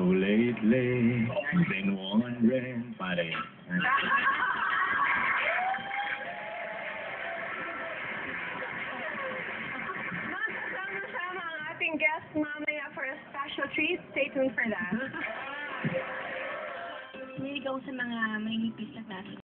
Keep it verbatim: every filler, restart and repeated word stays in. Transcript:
lately, been wondering, pare. Sama-sama ang ating guest mamaya for a special treat. Stay tuned for that. Hindi ko sa mga manipis na klase.